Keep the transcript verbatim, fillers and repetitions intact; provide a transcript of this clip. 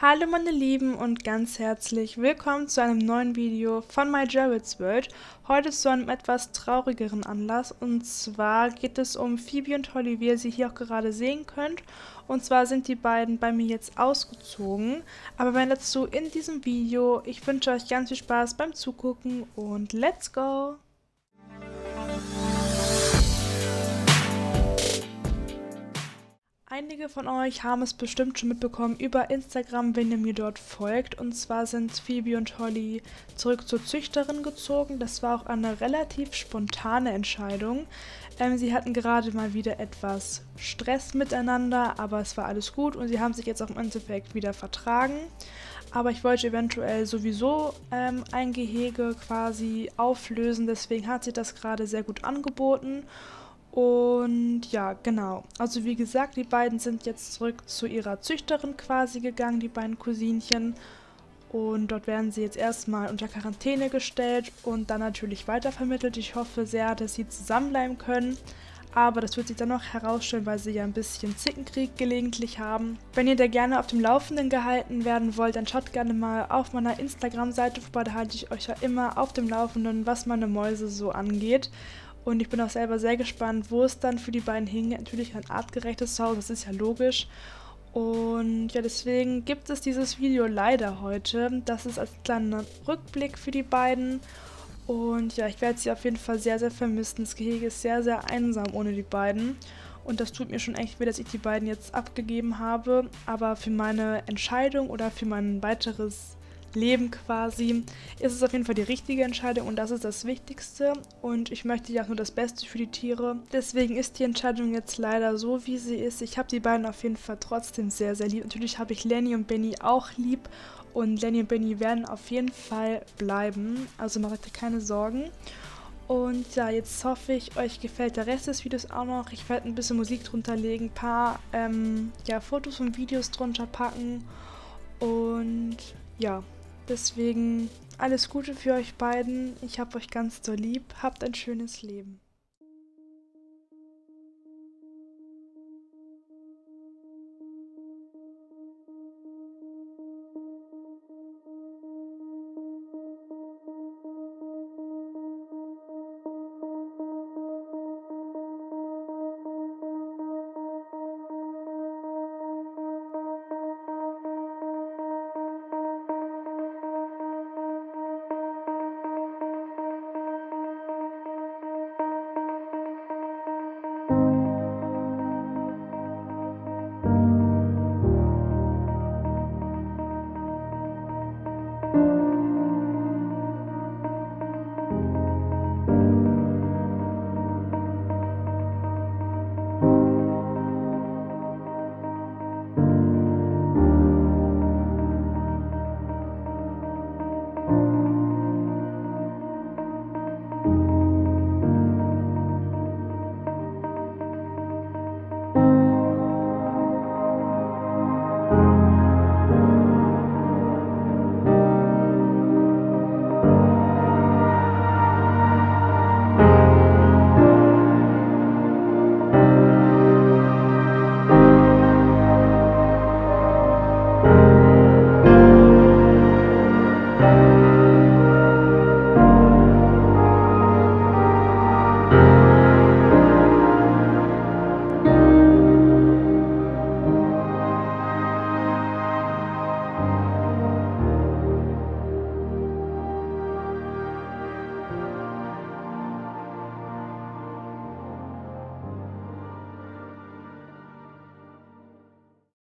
Hallo meine Lieben und ganz herzlich willkommen zu einem neuen Video von My Gerald's World. Heute zu einem etwas traurigeren Anlass, und zwar geht es um Phoebe und Holly, wie ihr sie hier auch gerade sehen könnt. Und zwar sind die beiden bei mir jetzt ausgezogen, aber mehr dazu in diesem Video. Ich wünsche euch ganz viel Spaß beim Zugucken und let's go! Einige von euch haben es bestimmt schon mitbekommen über Instagram, wenn ihr mir dort folgt. Und zwar sind Phoebe und Holly zurück zur Züchterin gezogen. Das war auch eine relativ spontane Entscheidung. Ähm, sie hatten gerade mal wieder etwas Stress miteinander, aber es war alles gut und sie haben sich jetzt auch im Endeffekt wieder vertragen. Aber ich wollte eventuell sowieso ähm, ein Gehege quasi auflösen, deswegen hat sich das gerade sehr gut angeboten. Und ja, genau. Also wie gesagt, die beiden sind jetzt zurück zu ihrer Züchterin quasi gegangen, die beiden Cousinchen. Und dort werden sie jetzt erstmal unter Quarantäne gestellt und dann natürlich weitervermittelt. Ich hoffe sehr, dass sie zusammenbleiben können. Aber das wird sich dann noch herausstellen, weil sie ja ein bisschen Zickenkrieg gelegentlich haben. Wenn ihr da gerne auf dem Laufenden gehalten werden wollt, dann schaut gerne mal auf meiner Instagram-Seite vorbei. Da halte ich euch ja immer auf dem Laufenden, was meine Mäuse so angeht. Und ich bin auch selber sehr gespannt, wo es dann für die beiden hingeht. Natürlich ein artgerechtes Zuhause, das ist ja logisch. Und ja, deswegen gibt es dieses Video leider heute. Das ist als kleiner Rückblick für die beiden. Und ja, ich werde sie auf jeden Fall sehr, sehr vermissen. Das Gehege ist sehr, sehr einsam ohne die beiden. Und das tut mir schon echt weh, dass ich die beiden jetzt abgegeben habe. Aber für meine Entscheidung oder für mein weiteres Leben quasi, ist es auf jeden Fall die richtige Entscheidung und das ist das Wichtigste und ich möchte ja auch nur das Beste für die Tiere. Deswegen ist die Entscheidung jetzt leider so, wie sie ist. Ich habe die beiden auf jeden Fall trotzdem sehr, sehr lieb. Natürlich habe ich Lenny und Benny auch lieb und Lenny und Benny werden auf jeden Fall bleiben, also macht euch keine Sorgen. Und ja, jetzt hoffe ich, euch gefällt der Rest des Videos auch noch. Ich werde ein bisschen Musik drunter legen, ein paar ähm, ja, Fotos und Videos drunter packen und ja, deswegen alles Gute für euch beiden. Ich hab euch ganz doll lieb. Habt ein schönes Leben.